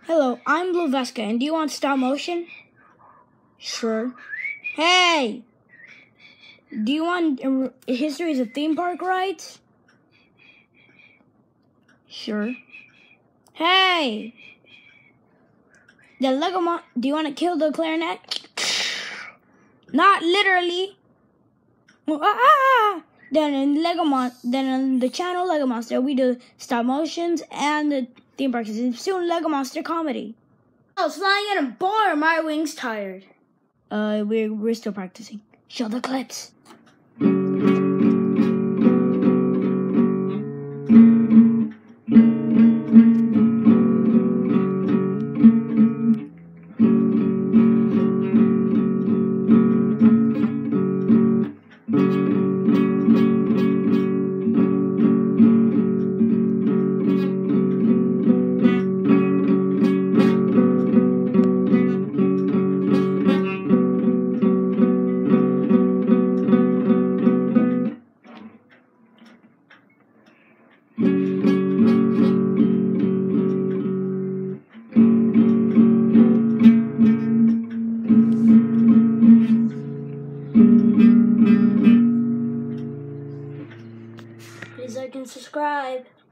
Hello, I'm Blue Vesca, and do you want stop motion? Sure. Hey! Do you want histories of theme park rides? Sure. Hey! Do you want to kill the clarinet? Not literally. Then in the channel Lego Monster, we do stop motions and the theme parks. Soon Lego Monster comedy. I was flying in a bar. My wings tired. We're still practicing. Show the clips. Please like and subscribe.